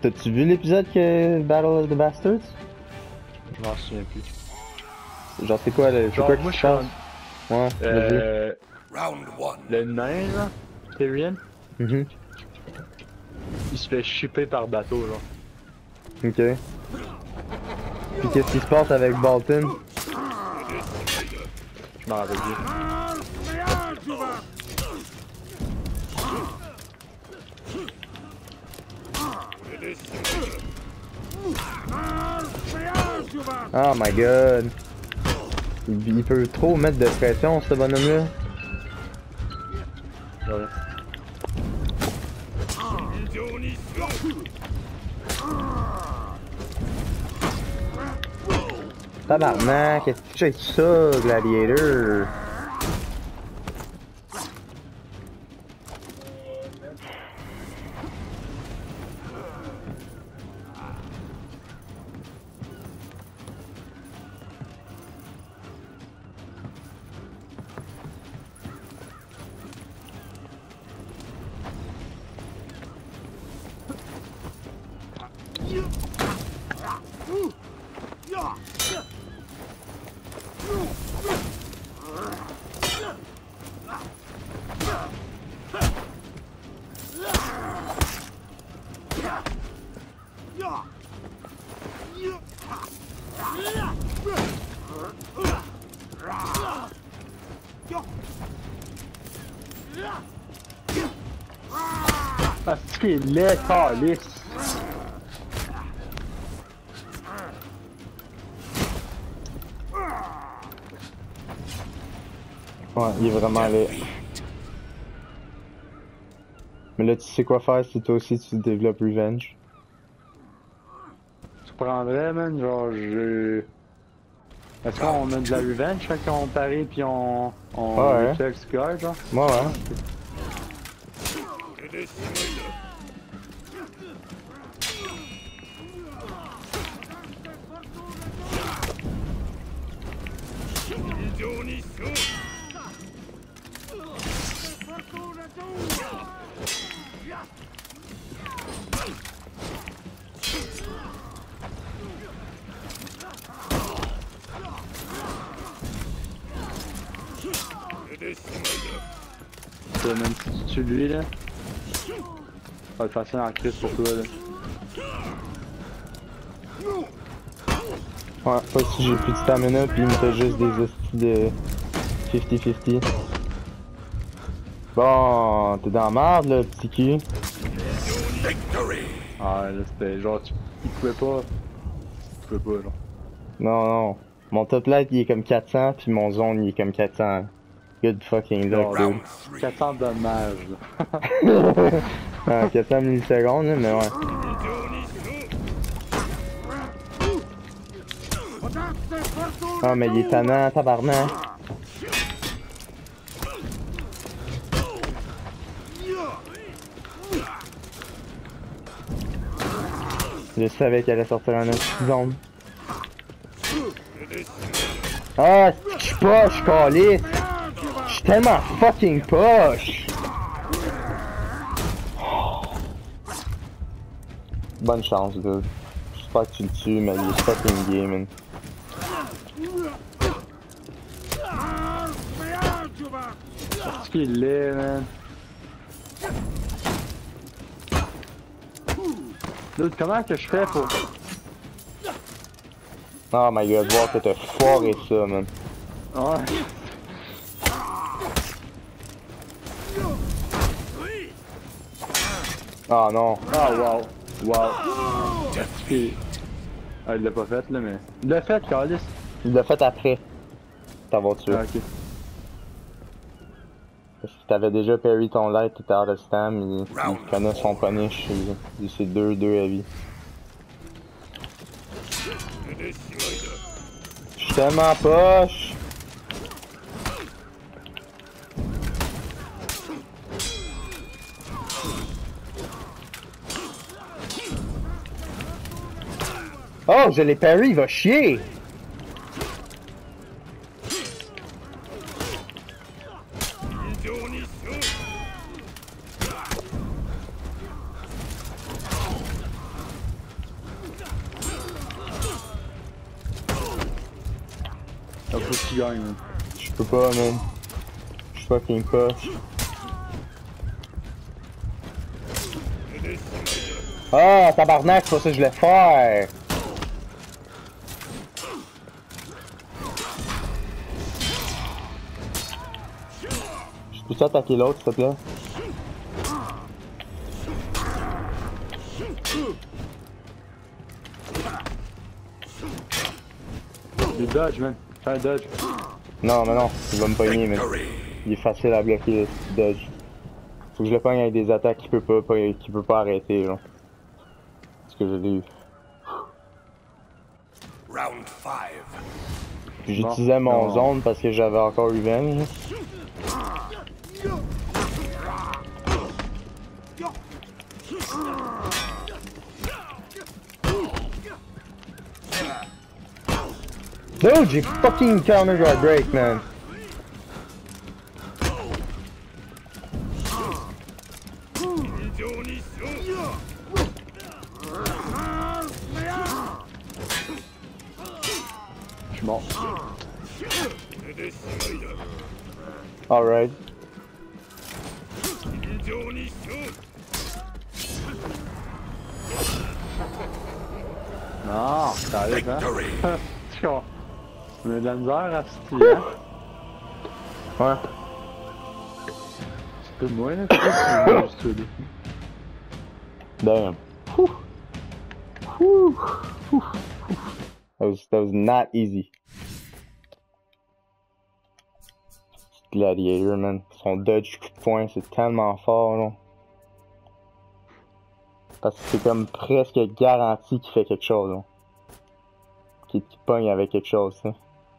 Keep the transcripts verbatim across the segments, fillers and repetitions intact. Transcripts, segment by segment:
T'as-tu vu l'épisode que Battle of the Bastards? Je m'en souviens plus. Genre c'est quoi le. C'est Genre, quoi qui moi, se je suis passe? Ouais, vas-y. Euh... Le nain, là, Tyrion, Mhm. il se fait shipper par bateau, genre. Ok. Puis qu'est-ce qui se passe avec Bolton? Je m'en rappelle plus. Oh my god. Il, il peut trop mettre de pression, ce bonhomme-là. Ouais. Tabarnak, qu'est-ce que c'est ça, Gladiator? Parce qu'il est calice. Ouais, il est vraiment laid. Mais là, tu sais quoi faire si toi aussi tu développes Revenge? Tu prendrais, man, genre, je... Est-ce qu'on a de la revenge quand on parie pis on... on Ouais. reflex guard, genre? Ouais, ouais. Ça, même si tu tues lui, là, ça va être facile en crise pour toi, là. Ouais, pas si j'ai plus de stamina pis il me fait juste des hosties de cinquante cinquante. Bon, t'es dans la merde là, petit cul. Ah, là, c'était genre, tu... il pouvait pas... Il pouvait pas, genre. Non, non. Mon top light il est comme quatre cents pis mon zone il est comme quatre cents. Good fucking luck, dude. quatre cents dommages, là. Ah, quatre cents millisecondes, là, mais ouais. Ah, mais il est tannant, tabarnak. Je savais qu'elle allait sortir en autre zone. Ah, je suis poche, calisse. Je suis tellement fucking poche. Bonne chance, dude. J'espère que tu le tues, mais il est fucking gay, man. Parce qu'il est, man. Dude, comment que je fais pour... Oh my god, voir que t'as foiré ça, man. Ouais. Ah non. Ah, wow. Wow. Puis... Ah, il l'a pas fait, là, mais... Il l'a fait, Carlis. Il l'a fait après t'avoir tué. Ah, ok. Parce que t'avais déjà parry ton light, t'étais out of stam, il, il connaît son punish, il, il c'est deux, deux à vie. J'suis tellement poche! Oh, je l'ai parry, il va chier! que tu gagnes, man. Je peux pas, man. Je suis fucking poche. Ah, tabarnak, c'est pas ça que je voulais faire! Je peux-tu attaquer l'autre, s'il te plaît? Des dodge, man. Fais un dodge. Non, mais non, il va me pogner, mais il est facile à bloquer, le dodge. Faut que je le pogne avec des attaques qu'il peut pas, pas qu'il peut pas arrêter, genre. Parce que je l'ai eu. Round five. Puis j'utilisais mon Non. zone parce que j'avais encore revenge. Dude, j'ai fucking counter guard break, man. Je suis mort. Alright. Non, t'arrives, hein? Victory. Tu vois. On a de la misère à se tirer, hein? Ouais. C'est peu moins, là. C'est juste tout. Damn. Whew. Whew. Whew. That was, that was not easy. Gladiator, man. Son dodge coup de poing, c'est tellement fort, là. Parce que c'est comme presque garanti qu'il fait quelque chose, là. Qu'il qu'il pogne avec quelque chose, ça.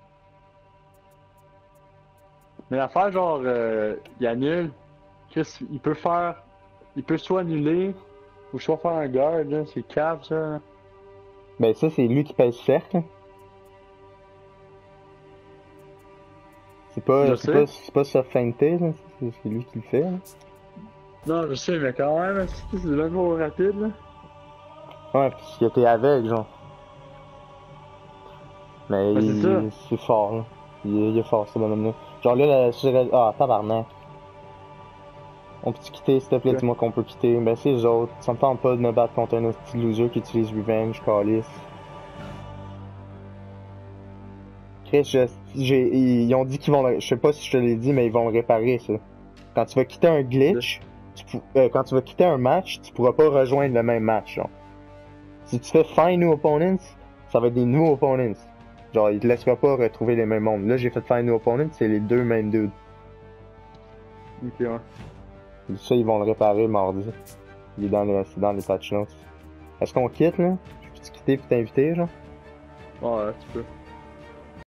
Mais l'affaire, genre, euh, il annule. Chris, il peut faire. Il peut soit annuler, ou soit faire un guard, là. C'est cave, ça. Là. Ben, ça, c'est lui qui pèse cercle. C'est pas, Je c'est sais. pas, c'est pas ça feinté, là. C'est c'est lui qui le fait, là. Non, je sais, mais quand même, c'est le mot rapide, là. Ouais, parce qu'il était aveugle, genre. Mais Ben, c'est ça. il- c'est fort, là. Il, est- il est fort, ce bonhomme-là. Genre là, la sur... Ah, tabarnak. On peut-tu quitter, s'il te plaît? Ok. Dis-moi qu'on peut quitter. Ben, c'est les autres. Ça me tente pas de me battre contre un petit loser qui utilise Revenge, calice. Chris, je... j'ai... ils ont dit qu'ils vont le... Je sais pas si je te l'ai dit, mais ils vont le réparer, ça. Quand tu vas quitter un glitch, tu pou- euh, quand tu vas quitter un match, tu pourras pas rejoindre le même match, genre. Si tu fais Find New Opponents, ça va être des New Opponents. Genre, il te laissera pas retrouver les mêmes mondes. Là, j'ai fait Find New Opponents, c'est les deux mêmes dudes. Ok, ouais. Ça, ils vont le réparer mardi. Il est dans les, c'est dans les patch notes. Est-ce qu'on quitte, là? Je peux-tu quitter pis t'inviter, genre? Ouais, tu peux.